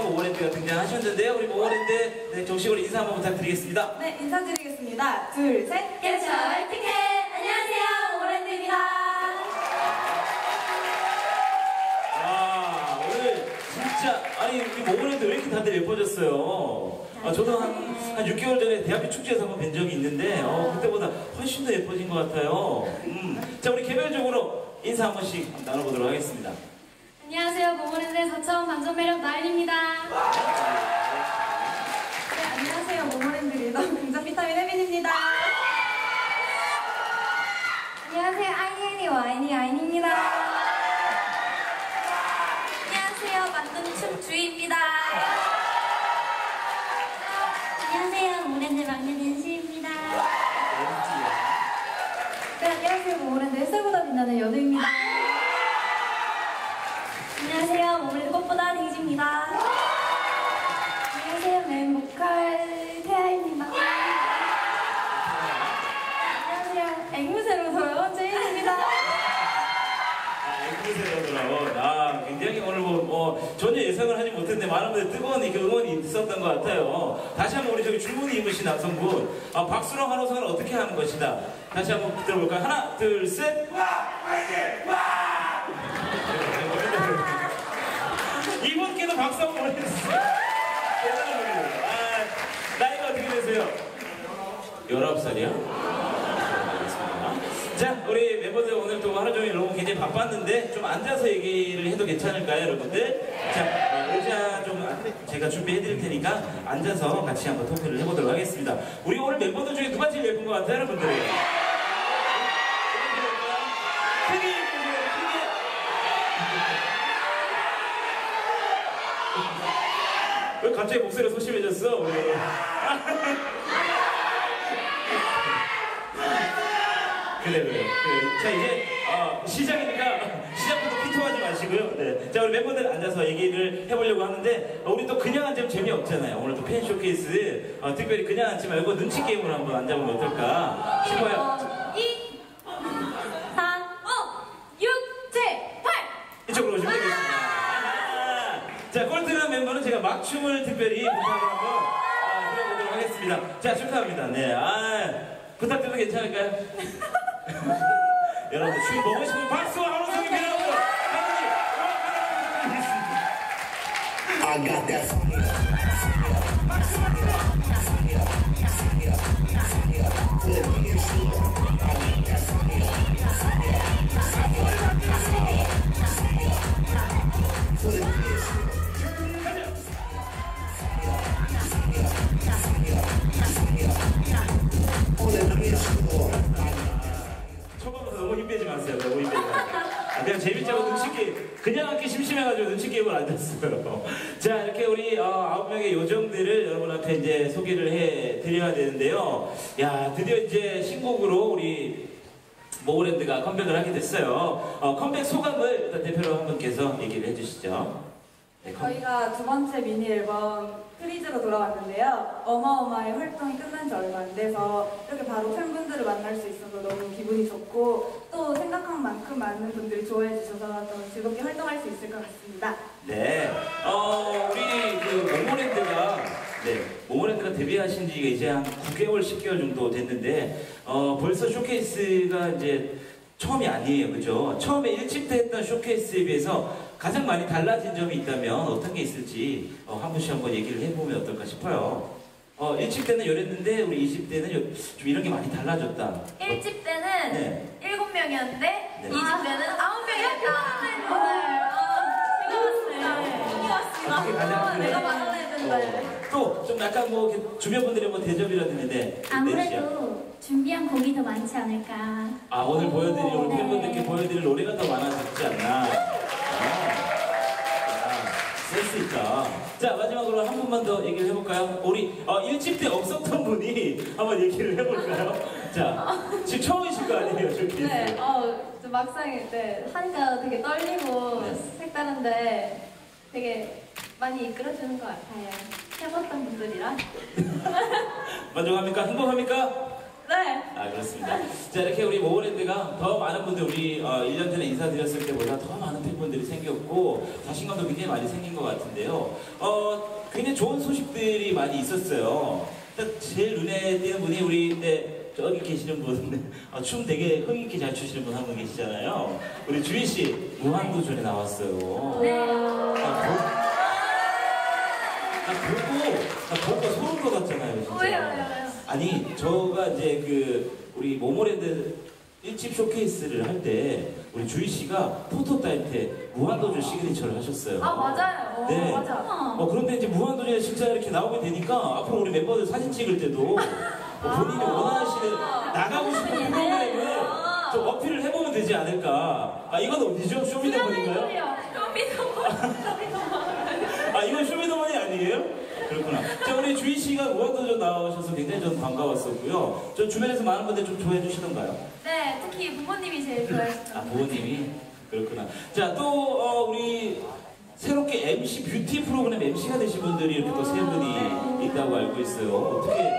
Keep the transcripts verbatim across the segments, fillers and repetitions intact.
모모랜드가 등장하셨는데요. 우리 모모랜드 네, 정식으로 인사 한번 부탁드리겠습니다. 네, 인사드리겠습니다. 둘, 셋. 개철 티켓! 안녕하세요, 모모랜드입니다. 와, 오늘 진짜 아니 우리 모모랜드 왜 이렇게 다들 예뻐졌어요? 아, 저도 한, 한 육 개월 전에 대학교 축제에서 한번 뵌 적이 있는데 어, 그때보다 훨씬 더 예뻐진 것 같아요. 음. 자, 우리 개별적으로 인사 한 번씩 나눠보도록 하겠습니다. 안녕하세요, 모모랜드의 사차원 반전 매력 나일입니다. 네, 안녕하세요. 모모랜드 리더 긍정 비타민 혜빈입니다. 안녕하세요, 아이엔이 와인이 아인입니다. 안녕하세요, 만두는 춤 주희입니다. 안녕하세요, 모모랜드 막내 낸시입니다. 네, 안녕하세요. 모모랜드 햇살보다 빛나는 연우입니다. 안녕하세요, 모모랜드 꽃보다 딩지입니다. 안녕하세요. 메인 보컬 태아입니다. 안녕하세요. 앵무새로 돌아온 제이입니다. 아, 앵무새로 돌아온. 아, 굉장히 오늘 뭐, 뭐 전혀 예상을 하지 못했는데 많은 분들 뜨거운 이 응원이 있었던 것 같아요. 다시 한번 우리 저기 줄무늬 입으신 남성분, 아, 박수랑 환호성을 어떻게 하는 것이다. 다시 한번 들어볼까요? 하나, 둘, 셋. 와! 화이팅! 와! 이분께도 박수 한번 보내주세요. 대단합니다. 아, 나이가 어떻게 되세요? 열아홉 살이요? 자, 우리 멤버들 오늘 또 하루 종일 너무 굉장히 바빴는데 좀 앉아서 얘기를 해도 괜찮을까요, 여러분들? 자, 어, 의자 좀 제가 준비해 드릴 테니까 앉아서 같이 한번 토크를 해보도록 하겠습니다. 우리 오늘 멤버들 중에 누가 제일 예쁜 것 같아요, 여러분들? 크게 얘기해주세요, 크게. 왜 갑자기 목소리가 소심해졌어, 우리? 그래, 그래, 그래. 자, 이제, 어, 시작이니까, 시작부터 피통하지 마시고요. 네. 자, 우리 멤버들 앉아서 얘기를 해보려고 하는데, 어, 우리 또 그냥 앉으면 재미없잖아요. 오늘 또 팬 쇼케이스, 어, 특별히 그냥 앉지 말고 눈치 게임으로 한번 앉아보면 어떨까 싶어요. 이, 사, 오, 육, 칠, 팔! 이쪽으로 오시면 되겠습니다. 아, 자, 꼴등한 멤버는 제가 막춤을 특별히 부탁을 한번, 아, 해보도록 하겠습니다. 자, 축하합니다. 네. 아, 부탁드려도 괜찮을까요? 여러분, 춤 보고 싶으면 박수와 환호성이 필요하고요. I got that. 초반부터 너무 힘 빼지 마세요. 너무 힘 빼지 마세요. 아, 그냥 재밌자고 눈치 게임, 그냥 앉기 심심해가지고 눈치 게임을 앉았어요. 자, 이렇게 우리 어, 아홉 명의 요정들을 여러분 앞에 이제 소개를 해 드려야 되는데요. 야, 드디어 이제 신곡으로 우리 모모랜드가 컴백을 하게 됐어요. 어, 컴백 소감을 일단 대표로 한 분께서 얘기를 해주시죠. 네, 컴... 저희가 두 번째 미니 앨범 프리즈로 돌아왔는데요. 어마어마한 활동이 끝난 지 얼마 안 돼서 이렇게 바로 팬분들을 만날 수 있어서 너무 기분이 좋고 또 생각한 만큼 많은 분들이 좋아해 주셔서 더 즐겁게 활동할 수 있을 것 같습니다. 네, 어, 우리 그 모모랜드가 네, 모모랜드가 데뷔하신 지가 이제 한 구 개월, 십 개월 정도 됐는데 어, 벌써 쇼케이스가 이제 처음이 아니에요, 그죠? 처음에 일 집 때 했던 쇼케이스에 비해서 가장 많이 달라진 점이 있다면 어떤 게 있을지 어, 한 분씩 한번 얘기를 해보면 어떨까 싶어요. 어, 일 집 때는 열했는데 우리 이 집 때는 좀 이런 게 많이 달라졌다. 일 집 때는 네. 일곱 명이었는데 네. 이 집 때는 아홉 명이었다. 어떻게 가장 큰- 내가 만원했는데. 또 좀 약간 뭐 이렇게 주변 분들의 뭐 대접이라든지 네. 아무래도 준비한 곡이 더 많지 않을까. 아, 오늘 보여드릴 우리 네. 팬분들께 보여드릴 노래가 더 많아졌지 않나. 센스 있다. 자, 마지막으로 한 분만 더 얘기를 해볼까요? 우리 어, 일 집 때 없었던 분이 한번 얘기를 해볼까요? 자, 지금 처음이실 거 아니에요, 저기? 네, 어, 저 막상 네, 하니까 되게 떨리고 네. 색다른데 되게 많이 이끌어주는 것 같아요. 해봤던 분들이랑. 만족합니까? 행복합니까? 네. 아, 그렇습니다. 자, 이렇게 우리 모모랜드가 더 많은 분들, 우리 어, 일 년 전에 인사드렸을 때보다 더 많은 팬분들이 생겼고, 자신감도 굉장히 많이 생긴 것 같은데요. 어, 굉장히 좋은 소식들이 많이 있었어요. 일단 제일 눈에 띄는 분이 우리, 네, 저기 계시는 분, 어, 춤 되게 흥있게 잘 추시는 분 한 분 계시잖아요. 우리 주희 씨, 무한도전에 나왔어요. 네. 아, 보, 아, 보고, 아, 보고 소름 돋았잖아요, 진짜. 왜요, 왜요, 왜요? 아니, 저가 이제 그 우리 모모랜드 일집 쇼케이스를 할 때 우리 주희 씨가 포토 딸 때 무한도전 시그니처를 하셨어요. 아, 맞아요. 네. 맞아. 어, 그런데 이제 무한도전에 진짜 이렇게 나오게 되니까 앞으로 우리 멤버들 사진 찍을 때도 어, 본인이 원하시는 나가고 싶은 프로그램을 좀 어필을 해보면 되지 않을까. 아, 이건 어디죠? 쇼미더머니인가요? 아, 이건 쇼미더머니 아니에요? 그렇구나. 자, 우리 주희 씨가 무한도전 나오셔서 굉장히 전 반가웠었고요. 저 주변에서 많은 분들 좀 좋아해 주시던가요? 네, 특히 부모님이 제일 좋아하시죠. 아, 부모님이? 그렇구나. 자, 또, 어, 우리 새롭게 엠씨, 뷰티 프로그램 엠씨가 되신 분들이 이렇게 또 세 분이 있다고 알고 있어요. 어떻게,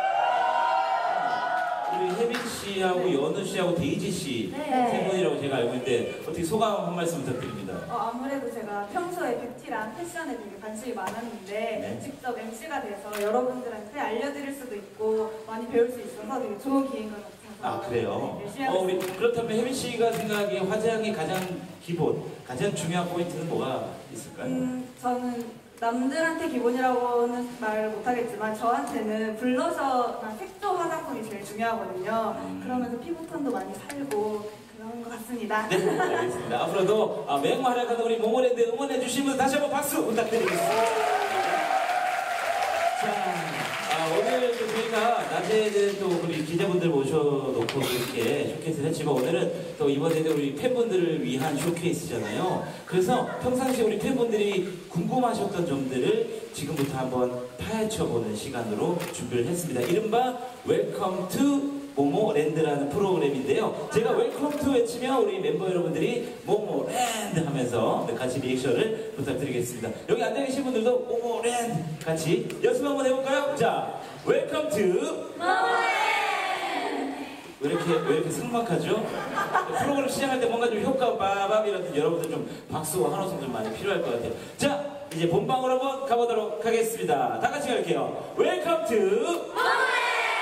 우리 혜빈 씨하고 연우 씨하고 데이지 씨 네. 세 분이라고 제가 알고 있는데, 어떻게 소감 한 말씀 부탁드립니다. 어, 아무래도 제가 평소에 뷰티랑 패션에 되게 관심이 많았는데 네. 직접 엠씨가 돼서 여러분들한테 알려드릴 수도 있고 많이 배울 수 있어서 되게 좋은 기회인 것 같아서 아, 그래요? 네, 열심히 어, 하고 우리, 있습니다. 그렇다면 혜빈 씨가 생각하기에 화장의 가장 기본, 가장 중요한 포인트는 뭐가 있을까요? 음, 저는 남들한테 기본이라고는 말 못하겠지만 저한테는 블러셔나 색조 화장품이 제일 중요하거든요. 음. 그러면서 피부톤도 많이 살고 그런 것 같습니다. 네, 알겠습니다. 앞으로도 아, 맹 활약하는 우리 모모랜드 응원해 주시면 다시 한번 박수 부탁드리겠습니다. 자, 아, 오늘 또 저희가 낮에는 또 우리 기자분들 모셔놓고 이렇게 쇼케이스를 했지만 오늘은 또 이번에는 우리 팬분들을 위한 쇼케이스잖아요. 그래서 평상시 우리 팬분들이 궁금하셨던 점들을 지금부터 한번 파헤쳐보는 시간으로 준비를 했습니다. 이른바 웰컴 투 모모랜드라는 프로그램인데요. 제가 웰컴 투 외치면 우리 멤버 여러분들이 모모랜드 하면서 같이 리액션을 부탁드리겠습니다. 여기 앉아 계신 분들도 모모랜드 같이 연습 한번 해볼까요? 자, 웰컴 투 모모랜드. 왜 이렇게 왜 이렇게 삭막하죠? 프로그램 시작할 때 뭔가 좀 효과 빠밤 이런 여러분들 좀 박수와 환호성 좀 많이 필요할 것 같아요. 자, 이제 본방으로 한번 가보도록 하겠습니다. 다 같이 갈게요. 웰컴 투 모모랜드.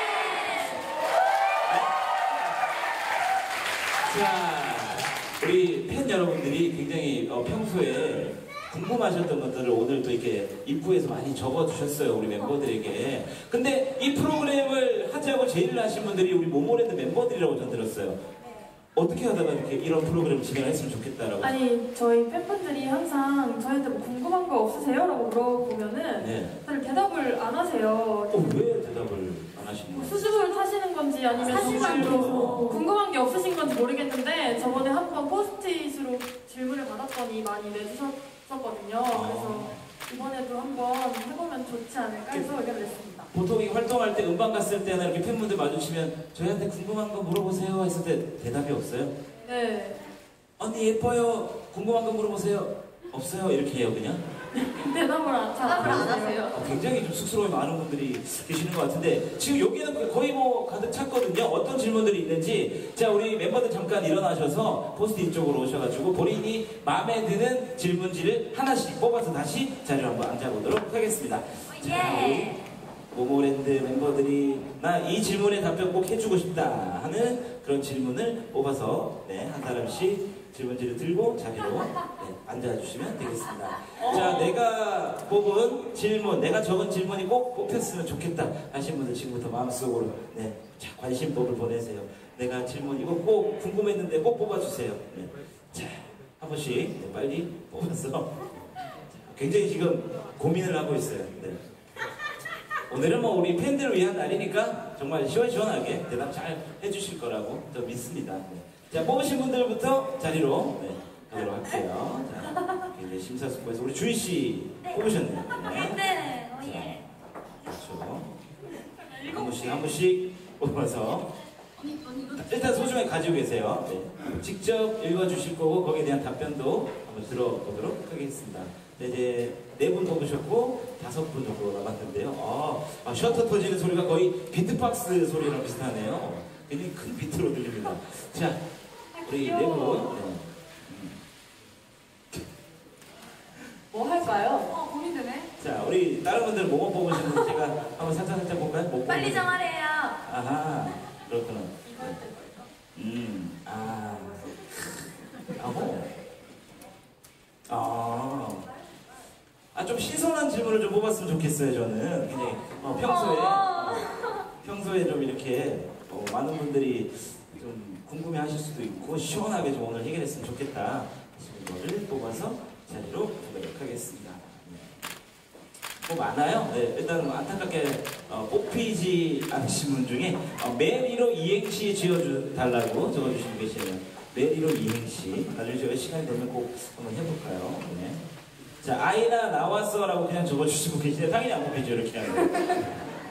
자, 우리 팬 여러분들이 굉장히 어, 평소에 궁금하셨던 것들을 오늘 또 이렇게 입구에서 많이 적어주셨어요, 우리 멤버들에게. 근데 이 프로그램을 하자고 제의를 하신 분들이 우리 모모랜드 멤버들이라고 전 들었어요. 어떻게 하다가 이렇게 이런 프로그램을 진행을 했으면 좋겠다라고. 아니 저희 팬분들이 항상 저희한테 뭐 궁금한 거 없으세요? 라고 물어보면은 네. 다들 대답을 안 하세요. 어, 왜 대답을 안 하시는 거예요? 수줍음을 타시는 건지 아니면 사실 정말로 궁금한 게 없으신 건지 모르겠는데 저번에 한번 포스트잇으로 질문을 받았더니 많이 내주셨었거든요. 그래서 이번에도 한번 해보면 좋지 않을까 해서 의견을 냈습니다. 보통 이 활동할 때 음반 갔을 때나 이렇게 팬분들 마주치면 저희한테 궁금한 거 물어보세요 했을 때 대답이 없어요? 네. 언니 예뻐요. 궁금한 거 물어보세요. 없어요. 이렇게 해요 그냥? 대답을 안, 잘 대답을 안 하세요. 하세요. 어, 굉장히 좀 쑥스러움이 많은 분들이 계시는 것 같은데 지금 여기는 거의 뭐 가득 찼거든요. 어떤 질문들이 있는지 자 우리 멤버들 잠깐 일어나셔서 포스트잇 쪽으로 오셔가지고 본인이 마음에 드는 질문지를 하나씩 뽑아서 다시 자리를 한번 앉아보도록 하겠습니다. 자, 우리 모모랜드 멤버들이 나 이 질문에 답변 꼭 해주고 싶다 하는 그런 질문을 뽑아서 네, 한 사람씩 질문지를 들고 자리로 네, 앉아주시면 되겠습니다. 자, 내가 뽑은 질문, 내가 적은 질문이 꼭 뽑혔으면 좋겠다 하신 분들 지금부터 마음속으로 네, 자, 관심법을 보내세요. 내가 질문 이거 꼭 궁금했는데 꼭 뽑아주세요. 네. 자, 한 번씩 네, 빨리 뽑아서 자, 굉장히 지금 고민을 하고 있어요. 네. 오늘은 뭐 우리 팬들을 위한 날이니까 정말 시원시원하게 대답 잘 해주실 거라고 저 믿습니다. 네. 자, 뽑으신 분들부터 자리로 네, 가도록 할게요. 자, 이제 심사숙고해서 우리 주희 씨 뽑으셨네요. 네. 네, 어, 예. 그렇죠. 한 분씩 한 분씩 뽑아서 일단 소중하게 가지고 계세요. 네. 직접 읽어주실 거고 거기에 대한 답변도 한번 들어보도록 하겠습니다. 네, 이제 네 분 뽑으셨고 다섯 분 정도 남았는데요. 아, 아, 셔터 터지는 소리가 거의 비트박스 소리랑 비슷하네요. 굉장히 큰 비트로 들립니다. 자, 우리 네 분. 네. 뭐 할까요? 어, 고민되네. 자, 우리 다른 분들 뭐뭐 뽑으셨는지 제가 한번 살짝 살짝 볼까요? 뭐 빨리 뽑으셨는지. 정하래요. 아하, 그렇구나. 이거 할 때 걸까? 음, 아, 아호. 아, 아, 좀 신선한 질문을 좀 뽑았으면 좋겠어요, 저는. 굉장히, 어, 평소에, 어, 평소에 좀 이렇게, 어, 많은 분들이 좀 궁금해 하실 수도 있고, 시원하게 좀 오늘 해결했으면 좋겠다 하시는 거를 뽑아서 자리로 보도록 하겠습니다. 뭐 많아요. 네, 일단 뭐 안타깝게 어, 뽑히지 않으신 분 중에 어, 메리로 이행시 지어달라고 적어주시고 계시네요. 메리로 이행시. 나중에 저희 시간이 되면 꼭 한번 해볼까요? 네. 자, 아이나 나왔어 라고 그냥 적어주시고 계시는데 당연히 안 뽑히죠. 이렇게 하면.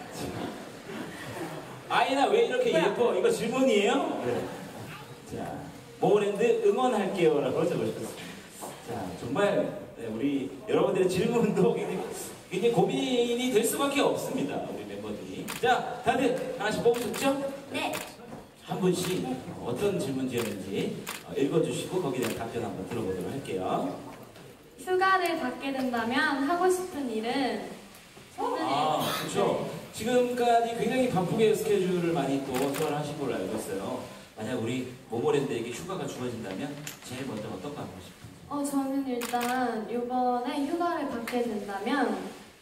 아이나 왜 이렇게 예뻐? 이거 질문이에요? 네. 자, 모모랜드 응원할게요 라고 적어주셨습니다. 자, 정말 네, 우리 여러분들의 질문도 굉장히, 굉장히 고민이 될 수밖에 없습니다. 우리 멤버들이. 자, 다들 하나씩 뽑으셨죠? 네. 한 분씩 어떤 질문지였는지 어, 읽어주시고 거기에 대한 답변 한번 들어보도록 할게요. 휴가를 받게 된다면 하고 싶은 일은 저는 아, 그렇죠. 지금까지 굉장히 바쁘게 스케줄을 많이 또 소화를 하신 걸로 알고 있어요. 만약 우리 모모랜드에게 휴가가 주어진다면 제일 먼저 어떤 거 하고 싶어요? 어 저는 일단 이번에 휴가를 받게 된다면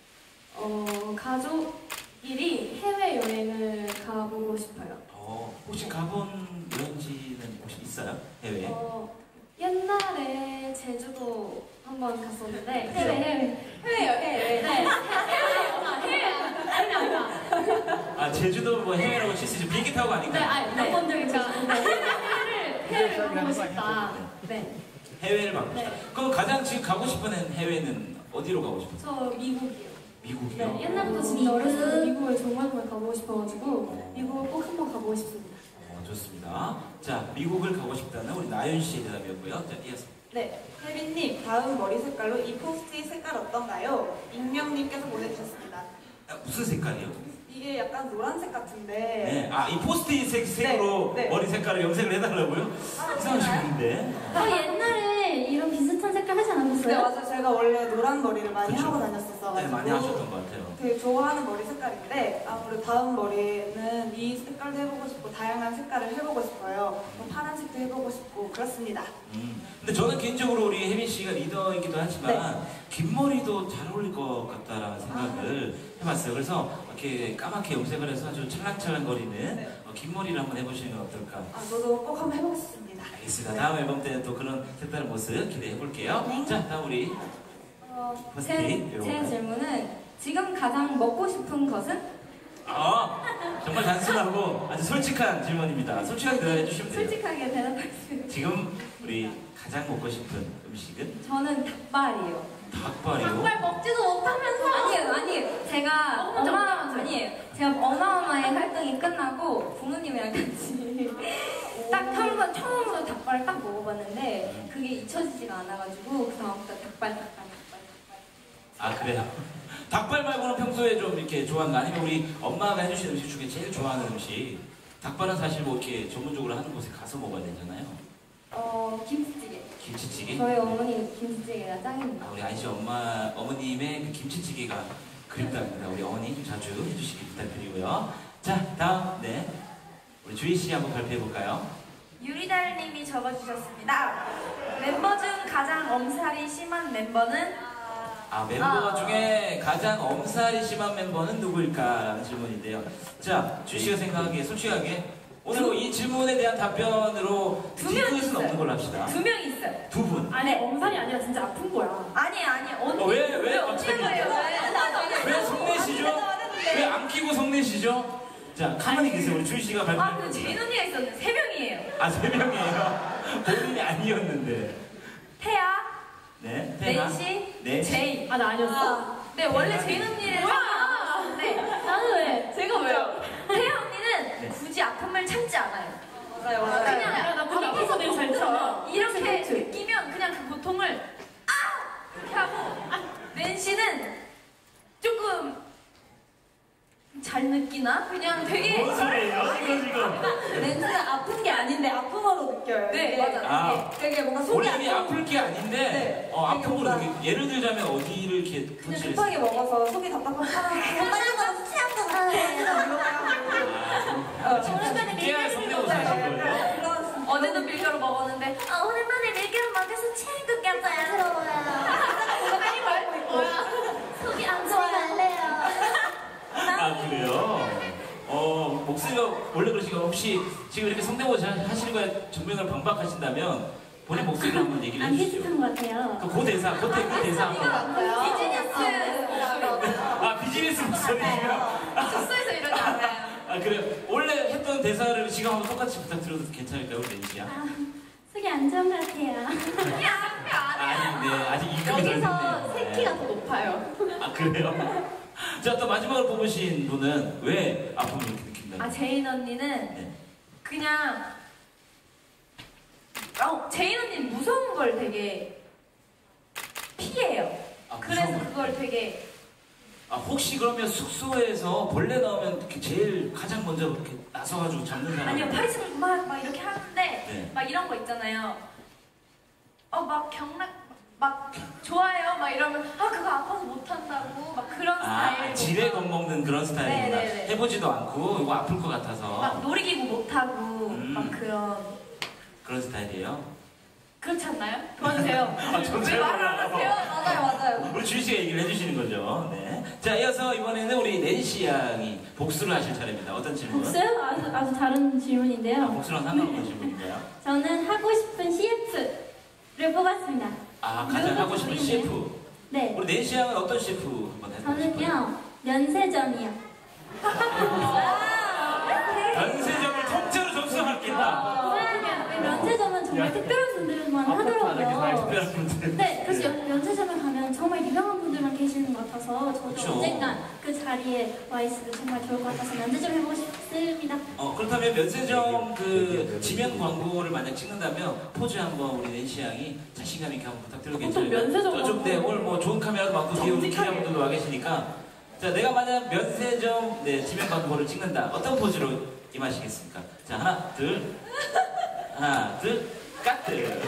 어 가족끼리 해외 여행을 가보고 싶어요. 어, 혹시 가본 여행지는 혹시 있어요? 해외에? 어 옛날에 제주도 한번 갔었는데 해외, 해외 해외요, 해외. 네 해외 아니 아니야. 아, 제주도 뭐 해외라고 칠 수 있죠. 비행기 타고 가니까. 네 아니 몇번 적이 그러니까 해외를 해외를 가고 싶다. 네. 해외를 가고 싶다. 네. 그럼 가장 지금 가고 싶은 해외는 어디로 가고 싶어요? 저 미국이요. 미국이요? 네, 옛날부터 진짜 어렸을 때 미국을 정말 정말 가보고 싶어가지고 미국을 꼭 한번 가보고 싶습니다. 어, 좋습니다. 자, 미국을 가고 싶다는 우리 나윤 씨의 대답이었고요. 자, 이어서. 네, 혜빈님 다음 머리 색깔로 이 포스트잇 색깔 어떤가요? 익명님께서 보내주셨습니다. 아, 무슨 색깔이요? 이게 약간 노란색 같은데. 네. 아, 이 포스트잇 색, 색으로 네, 네. 머리 색깔을 염색을 해달라고요? 아, 이상하신 분인데. 어, 옛날에 이런 비슷한 색깔 하지 네, 않았어요? 맞아요. 제가 원래 노란 머리를 많이 그쵸? 하고 다녔었어가지고. 네, 많이 하셨던 것 같아요. 되게 좋아하는 머리 색깔인데 아무래도 다음 머리에는 이 색깔도 해보고 싶고 다양한 색깔을 해보고 싶어요. 뭐 파란색도 해보고 싶고 그렇습니다. 음. 근데 저는 개인적으로 우리 혜민 씨가 리더이기도 하지만 긴 머리도 잘 어울릴 것 같다라는 생각을 해봤어요. 그래서 이렇게 까맣게 염색을 해서 아주 찰랑찰랑거리는 네. 어, 긴 머리를 한번 해보시는 건 어떨까? 아, 저도 꼭 한번 해보고 싶습니다. 알겠습니다. 다음 앨범 때는 또 그런 색다른 모습 기대해 볼게요. 네. 자, 다음 우리 어, 퍼스트 제, 이트 제 질문은 지금 가장 먹고 싶은 것은? 아, 정말 단순하고 아주 솔직한 질문입니다. 솔직하게 대답해 주시면 돼요. 솔직하게 대답하겠습니다. 지금 우리 가장 먹고 싶은 음식은 저는 닭발이요. 닭발이요. 닭발 먹지도 못하면서 아니에요 아니에요 제가 어마 아니에요 제가 어마어마의 활동이 끝나고 부모님이랑 같이 딱 한 번 처음으로 닭발을 딱 먹어봤는데 그게 잊혀지지가 않아가지고 그 다음부터 닭발 닭발 닭발 닭발 아, 그래요? 닭발 말고는 평소에 좀 이렇게 좋아하는 거 아니면 우리 엄마가 해주신 음식 중에 제일 좋아하는 음식. 닭발은 사실 뭐 이렇게 전문적으로 하는 곳에 가서 먹어야 되잖아요. 어 김치찌개 김치찌개. 저희 어머니 김치찌개가 짱입니다. 아, 우리 아이씨 엄마, 어머님의 그 김치찌개가 그립답니다. 우리 어머니 좀 자주 해주시기 부탁드리고요. 자, 다음, 네. 우리 주희 씨 한번 발표해 볼까요? 유리달님이 적어주셨습니다. 멤버 중 가장 엄살이 심한 멤버는? 아, 멤버 아. 중에 가장 엄살이 심한 멤버는 누구일까라는 질문인데요. 자, 주희 씨가 생각하기에 솔직하게 오늘 뭐이 질문에 대한 답변으로 두명 뒷끝은 있어요. 없는 걸로 합시다. 두 명 있어요. 두 분. 아니 엄살이 아니라 진짜 아픈 거야. 아니 아니 언니. 어, 왜, 왜 언니 갑자기? 거예요? 왜? 나도 안 해. 왜 성내시죠? 왜 안 끼고 성내시죠? 자, 가만히 계세요. 우리 주희 씨가 아, 발표해 근데 볼게요. 제인 언니가 있었는데 세 명이에요. 아, 세 명이에요. 본인이 아니었는데. 태아, 네, 태나. 낸시, 네. 제이. 아 나 아니었어? 아, 네 원래 태아. 제인 언니를 뭐야? 생각하셨는데 나는 왜? 제가 왜요? 태아 언니는 네. 굳이 아픔을 참지 않아요. 맞아요, 맞아요. 그냥 야나 근데 앞에서 내가 잘 쳐. 이렇게 느끼면 그냥 그 고통을 아 이렇게 하고 낸시는 조금 잘 느끼나? 그냥 되게 뭔 소리예요? 이거 지금. 렌즈는 아픈 게 아닌데 아픔으로 느껴요. 네, 이게 맞아. 아. 되게, 되게 뭔가 속이 원래 이게 안 아플 게 아닌데 네. 어, 되게 아픔으로 뭔가- 느끼- 예를 들자면 어디를 이렇게 그냥 터치를 급하게 먹어서 속이 답답하고 빨리 가서 취한 거 아, 지금 깨알 성대모사 하신 거예요? 어제도 밀가루 먹었는데 아, 오랜만에 밀가루 먹어서 체한 것 같아요. 아니 말고 뭐야? 속이 안 좋아요. 아 그래요? 어 목소리가 원래 그러시고 혹시 지금 이렇게 성대모사 하시는 거에 정면으로 반박하신다면 본인 목소리를 한번 얘기를 안 해주시죠. 비슷한 것 같아요. 그, 그 대사, 그, 대, 그 대사 한번. 비즈니스 아 비즈니스 목소리요? 숙소에서 이러지 않아요. 아 그래요? 원래 했던 대사를 지금 한번 똑같이 부탁드려도 괜찮을까요, 우리 렌지야? 아, 속이 안 좋은 것 같아요. 아니, 네, 아직 이급이 덜 여기서 됐네요. 새끼가 더 높아요. 아 그래요? 자 또 마지막으로 뽑으신 분은 왜 아픔을 이렇게 느낀다? 아 제인 언니는 네. 그냥 어, 제인 언니는 무서운 걸 되게 피해요. 아, 그래서 무서운 걸. 그걸 되게 아 혹시 그러면 숙소에서 벌레 나오면 이렇게 제일 가장 먼저 이렇게 나서가지고 잡는 사람? 아니요 파리승 막, 막 이렇게 하는데 네. 막 이런 거 있잖아요. 어 막 경락 막 좋아요 막 이러면 아 그거 아파서 못 한다고 막 그런 아 스타일. 지레 겁먹는 그런 스타일이구나. 네네네. 해보지도 않고 이거 아플 것 같아서 막 놀이기구 못 하고 음. 막 그런 그런 스타일이에요. 그렇지 않나요? 도와주세요. 아, 전 왜 잘 말을 안 몰라요. 하세요? 맞아요, 맞아요. 우리 주희 씨가 얘기를 해주시는 거죠. 네. 자 이어서 이번에는 우리 낸시 양이 복수를 하실 차례입니다. 어떤 질문? 복수요? 아주, 아주 다른 아, 질문인데요. 복수랑 상관없는 질문인가요? 저는 하고 싶은 씨에프를 뽑았습니다. 아 가장 하고 싶은 셰프. 네. 우리 낸시 양은 어떤 셰프 한번 해보고 싶어요? 저는요, 면세점이요. 연세점을 통째로 접수하겠다. 왜 면세점은 정말 특별한 분들만 하더라고요. 특별한 분들. 네, 그래서 연- 면세점에 가면 정말 유명한 분들만 계시는 것 같아서 저도 그쵸. 언젠간 그 자리에 와 있으면 정말 좋을 것 같아서 면세점 해보고 싶습니다. 어 그렇다면 면세점 그 지면 광고를 만약 찍는다면 포즈 한번 우리 낸시 양이 자신감 있게 한번 부탁드려도 보통 괜찮을까요? 면세점 저쪽 네 광고. 오늘 뭐 좋은 카메라도 많고 뒤에 우리 정직하게. 기자분들도 와 계시니까 자 내가 만약 면세점 네 지면 광고를 찍는다 어떤 포즈로 임하시겠습니까? 자 하나 둘 하나 둘 까뜨.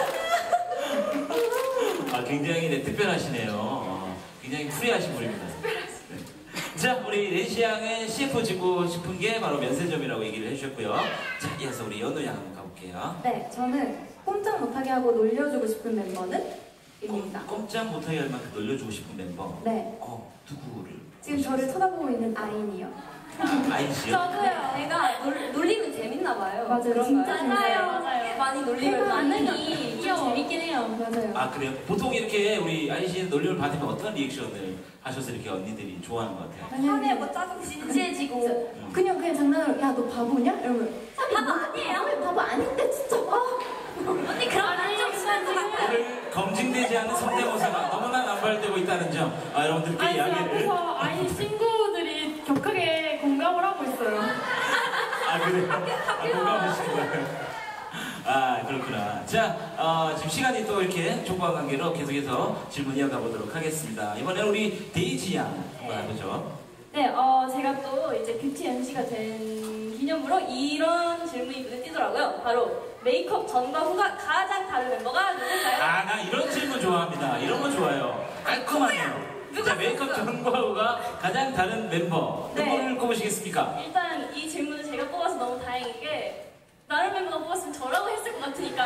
아 굉장히 네, 특별하시네요. 어, 굉장히 프리하신 분입니다. 네. 자 우리 렌시 양은 씨에프 지고 싶은 게 바로 면세점이라고 얘기를 해주셨고요. 자 이어서 우리 연우 양 한번 가볼게요. 네, 저는 꼼짝 못하게 하고 놀려주고 싶은 멤버는 입니다. 꼼- 꼼짝 못하게 할 만큼 놀려주고 싶은 멤버. 네, 어 누구를? 지금 저를 쳐다보고 있는 아인이요. 아, 아인 씨요? 저도요. 내가 놀, 놀리면 재밌나 봐요. 맞아요, 그런가요? 진짜 맞아요. 맞아요. 많이 놀리면 반응이 많이 좀 귀여워. 재밌긴 해요. 맞아요. 아 그래요? 보통 이렇게 우리 아인 씨의 놀림을 받으면 어떤 리액션을 하셔서 이렇게 언니들이 좋아하는 것 같아요? 화내 뭐 짜증 진지해지고. 음. 그냥 그냥 장난으로 야 너 바보냐? 이러면 바보 아니에요? 왜 바보 아닌데 진짜 아. 언니 그런 말좀 심한 것 같아요. 오늘 검증되지 않은 성대모사가 너무나 남발되고 있다는 점 아, 여러분들께 아니 이야기를 앞에서 아이 친구들이 격하게 공감을 하고 있어요. 아 그래요? 아 공감하시는 거예요? 아 그렇구나. 자 어, 지금 시간이 또 이렇게 촉박한 관계로 계속해서 질문 이어가 보도록 하겠습니다. 이번에 우리 데이지 양 한번 해보죠. 네, 어, 제가 또 이제 뷰티 엠씨가 된 기념으로 이런 질문이 눈에 띄더라고요. 바로 메이크업 전과 후가 가장 다른 멤버가 누굴까요? 아 나 이런 질문 좋아합니다. 이런 거 좋아요. 깔끔하네요. 누가 자 메이크업 썼어요? 전과 후가 가장 다른 member 네. 누구를 꼽으시겠습니까? 일단 이 질문을 제가 뽑아서 너무 다행인 게 다른 멤버가 뽑았으면 저라고 했을 것 같으니까.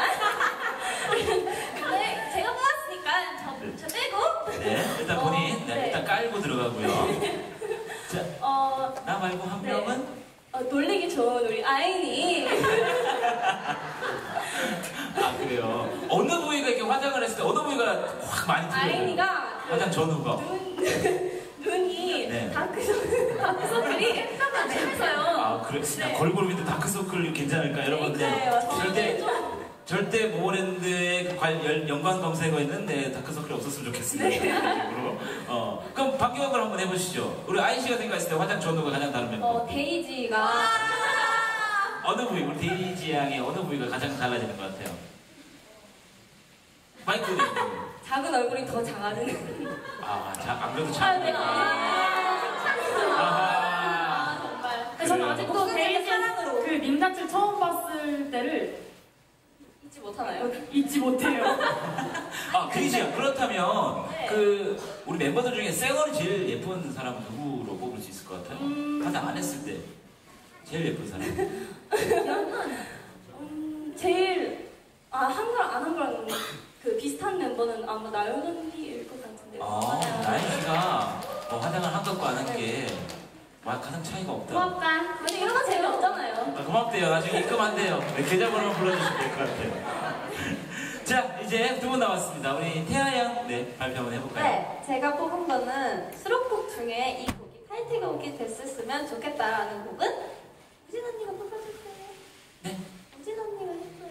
근데 제가 뽑았으니까 저, 저 빼고. 네 일단 어, 본인 네, 네. 일단 깔고 들어가고요. 자 어, 나 말고 한 네. 명은 어, 놀리기 좋은 우리 아인이. 아 그래요. 어느 부위가 이렇게 화장을 했을 때 어느 부위가 확 많이 틀려요? 아인이가 그 화장 전후가. 눈, 눈이 네. 다크서클, 다크서클이 약간 심해서요. 아 그래? 네. 걸그룹 밑에 다크서클 괜찮을까 여러분들? 네, 맞아요. 절대 좀- 절대 모모랜드의 그 관- 연- 연관 검색어에는 네, 다크서클이 없었으면 좋겠습니다. 네. 개인적으로. 어 그럼 박경학을 한번 해보시죠. 우리 아이 씨가 생각했을 때 화장 전후가 가장 다른 멤버. 어, 데이지가 어느 부위? 우리 데이지 양의 어느 부위가 가장 달라지는 것 같아요? 마이크. 잘 작은 얼굴이 더 작아지는. 아, 자, 안 그래도 아, 참. 내가 아, 정말. 근데 저는 그래요. 아직도 목소리의 데이지 사랑으로. 그 민낯을 처음 봤을 때를 잊지 못하나요? 잊지 못해요. 아, 그리지야. 그렇다면 네. 그 우리 멤버들 중에 쌩얼이 제일 예쁜 사람 누구로 뽑을 수 있을 것 같아요? 음. 가장 안 했을 때 제일 예쁜 사람. 저는 음, 제일 아 한거랑 안 한 거랑 그 비슷한 멤버는 아마 나연 언니일 것 같은데요. 아, 나연 씨가 뭐 화장을 한 것과 안 한 게 가장 차이가 없다. 고맙다. 아니 이런 거 재미없잖아요. 아, 고맙대요. 나중에 입금한대요. 네, 계좌번호만 불러주시면 될 것 같아요. 자, 이제 두 분 남았습니다. 우리 태아 양, 네, 발표 한번 해볼까요? 네, 제가 뽑은 거는 수록곡 중에 이 곡이 타이틀곡이 됐었으면 좋겠다라는 곡은 우진 언니가 뽑아주세요. 네. 우진 언니가 했어요.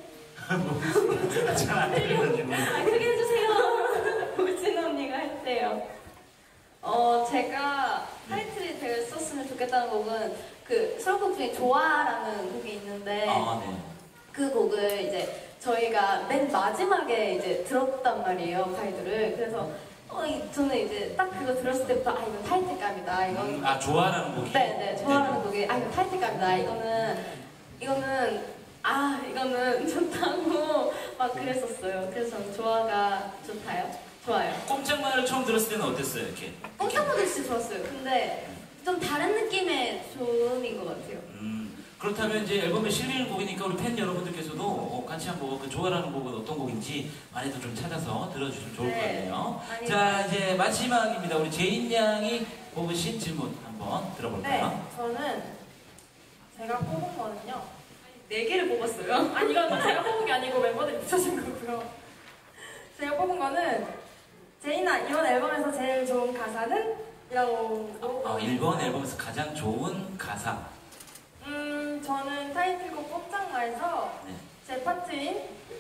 잘안 들려가지고. 아, 크게 해주세요. 우진 언니가 했대요. 어, 제가 타이틀이 됐었으면 좋겠다는 곡은 그 수록곡 중에 좋아라는 곡이 있는데 아, 네. 그 곡을 이제 저희가 맨 마지막에 이제 들었단 말이에요, 가이드를. 그래서 어, 이- 저는 이제 딱 그거 들었을 때부터 아, 이건 타이틀감이다. 이건 음, 아, 좋아라는 곡이? 네네, 좋아하는 곡이 아, 이거 타이틀감이다. 이거는 이거는 아, 이거는 좋다고 막 그랬었어요. 그래서 저는 좋아가 좋다요. 좋아요. 꼼짝마를 처음 들었을 때는 어땠어요, 이렇게? 꼼짝마도 진짜 좋았어요. 근데 좀 다른 느낌의 좋음인 것 같아요. 음, 그렇다면 이제 앨범에 실리는 곡이니까 우리 팬 여러분들께서도 어, 같이 한번 그 좋아라는 곡은 어떤 곡인지 많이들 좀 찾아서 들어주시면 좋을 것 네. 같네요. 많이 자, 이제 마지막입니다. 우리 제인 양이 뽑으신 질문 한번 들어볼까요? 네, 저는 제가 뽑은 거는요. 네 개를 뽑았어요. 아니 이건 제가 뽑은 게 아니고 멤버들이 붙여준 거고요. 제가 뽑은 거는 제이나 이번 앨범에서 제일 좋은 가사는? 이라고 아, 일본 앨범에서 가장 좋은 가사. 음 저는 타이틀곡 꼼짝마에서 네. 제 파트인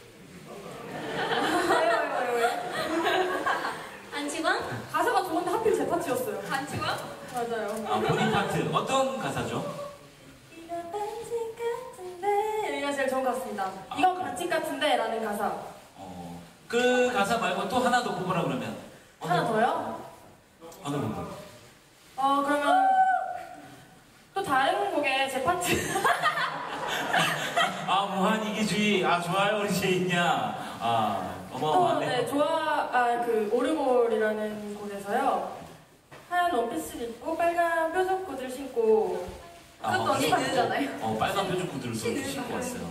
왜요 왜요 왜요 안치광? 가사가 좋은데 하필 제 파트였어요. 안치광? 맞아요. 아, 본인 파트. 어떤 가사죠? 이건 반칙 같은데 이가 제일 좋은 것 같습니다. 아, 이건 그래요? 반칙 같은데 라는 가사. 어, 그 가사 말고 또 하나 더 뽑으라 그러면? 어느 하나 부분? 더요? 어느 부분? 어 그러면 또 다른 곡에 제 파트 아, 무한 이기주의. 아, 좋아요, 우리 제인 양. 아, 또 어마어마하네. 네, 좋아 아그 오르골이라는 곳에서요 하얀 원피스를 입고 빨간 뾰족 구두를 신고 그것도 언니 파트잖아요. 어, 빨간 표정 구두를 또 신고 왔어요.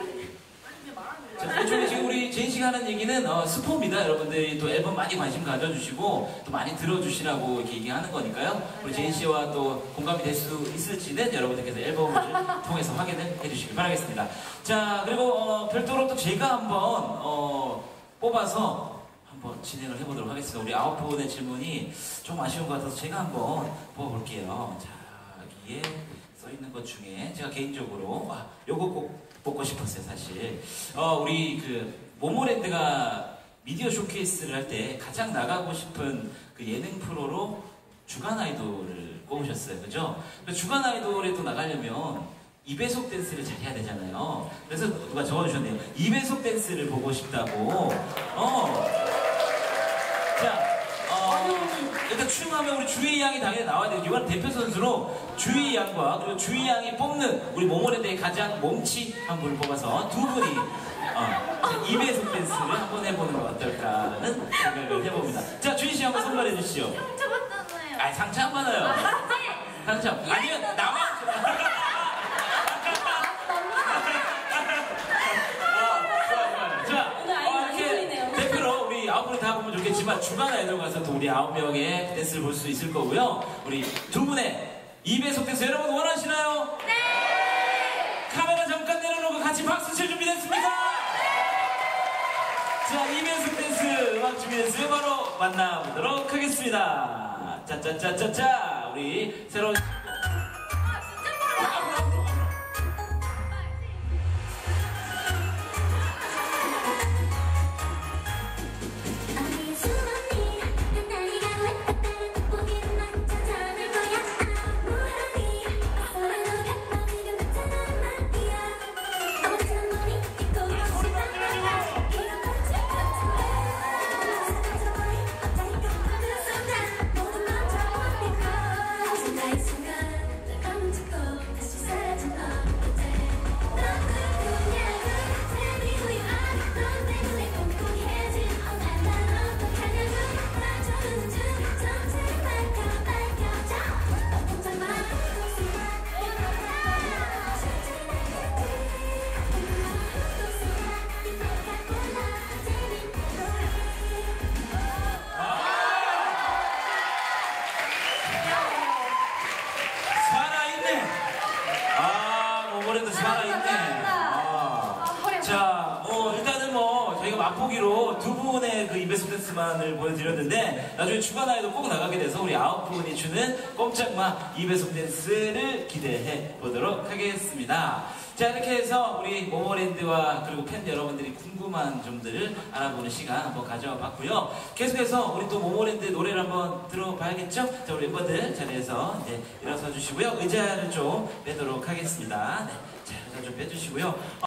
자, 이쪽에 지금 우리 제인 씨가 하는 얘기는 어, 스포입니다. 여러분들이 또 앨범 많이 관심 가져주시고 또 많이 들어주시라고 이렇게 얘기하는 거니까요. 우리 제인 씨와 또 공감이 될 수 있을지는 여러분들께서 앨범을 통해서 확인을 해주시길 바라겠습니다. 자, 그리고 어, 별도로 또 제가 한번 어, 뽑아서 한번 진행을 해보도록 하겠습니다. 우리 아홉 분의 질문이 좀 아쉬운 것 같아서 제가 한번 뽑아볼게요. 자, 여기에 써있는 것 중에 제가 개인적으로 아, 요거 꼭 뽑고 싶었어요, 사실. 어, 우리 그 모모랜드가 미디어 쇼케이스를 할 때 가장 나가고 싶은 그 예능 프로로 주간 아이돌을 꼽으셨어요, 그죠? 주간 아이돌에 또 나가려면 이 배속 댄스를 잘 해야 되잖아요. 그래서 누가 적어주셨네요. 이 배속 댄스를 보고 싶다고. 어. 자, 어, 일단 춤하면 우리 주희 양이 당연히 나와야 되죠. 이번 대표 선수로 주희 양과 그리고 주희 양이 뽑는 우리 모모랜드의 가장 몸치한 분을 뽑아서 두 분이 어, 이 배속 댄스를 한번 해보는 건 어떨까라는 생각을 해봅니다. 자, 주희 씨 한번 선발해 주시죠. 잡았잖아요. 아, 상처 안 받아요. 상처. 아니면 나만. 자, 오늘 아이디 어, 많이 이렇게 풀리네요. 대표로 우리 아홉 분이 다 보면 좋겠지만 주간 아이돌 가서 또 우리 아홉 명의 댄스를 볼 수 있을 거고요. 우리 두 분의 이 배속 댄스 여러분 원하시나요? 네! 카메라 잠깐 내려놓고 같이 박수 칠 준비됐습니까? 자, 이 배속 댄스 음악 준비됐으면 바로 만나보도록 하겠습니다. 짜짜짜짜짜 우리 새로운 어디에 숨었니 한 다리가 왜 따로 돋보기만 찾아낼 거야 무한히 서로도 곁보기가 나타난 말이야 어머니처럼 머리 입고 싶은 이런 거지 같은데 두 분의 그 이베소 댄스만을 보여드렸는데 나중에 주간아이도 꼭 나가게 돼서 우리 아홉 분이 주는 꼼짝마 이베소 댄스를 기대해 보도록 하겠습니다. 자, 이렇게 해서 우리 모모랜드와 그리고 팬 여러분들이 궁금한 점들을 알아보는 시간 한번 가져봤고요. 계속해서 우리 또 모모랜드 노래를 한번 들어봐야겠죠? 자, 우리 멤버들 자리에서 이제 일어서 주시고요. 의자를 좀 빼도록 하겠습니다. 네, 자, 의자 좀 빼주시고요.